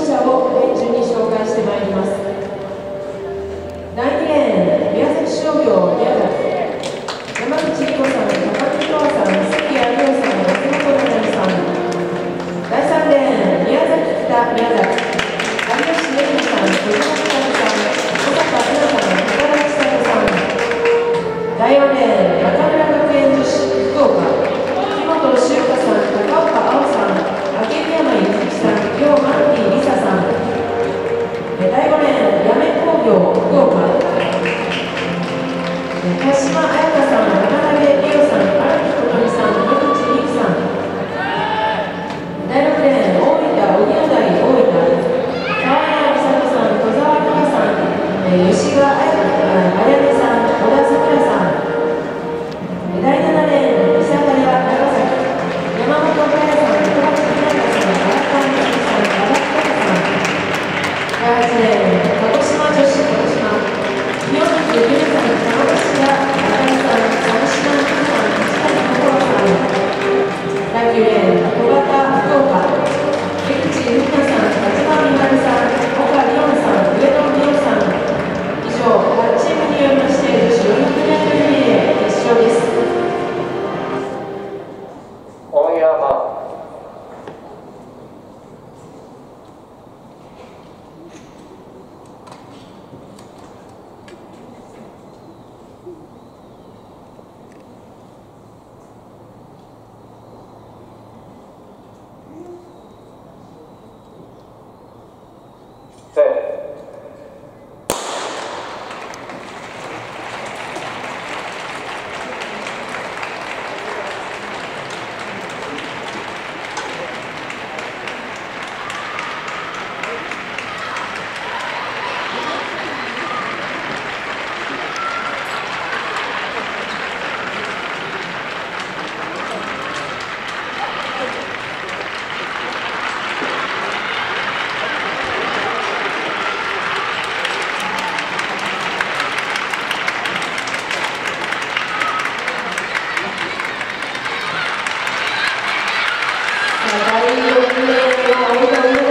者を順に紹介してまいります。第2レーン、宮崎商業宮崎、山口理子さん、高木川さん、関谷亮さん、松本奈々さん。第3レーン、宮崎北宮崎、有吉恵美さん、小島ひかるさん、小坂恵那さん、高田千里さん。第4レーン、中村学園女子福岡、木本修香さん、高岡碧さん、明山ゆずきさん、両マンディ梨沙さん。第5レーン、八女工業福岡、田島彩香さん、渡辺理央さん、荒木琴美さん、野口美希さん。第6レーン、大分荻野台大分、川谷美里さん、戸沢美香さん、吉川彩音さん、小田さくらさん。第7レーン、諫早長崎、山本佳代さん、小林美奈さん、荒川美希さん、和田貴さん。第8レーン、鹿児島女子鹿児島、清水ゆめさん、山口田中井さん、三島美希さん、市谷心さん。第9レーン、小型福岡、江口由美奈さん、松間美晴さん、岡里音さん、上野美桜さん。以上、8チームによりまして女子400メートルリレー決勝です。 大山第6レーンは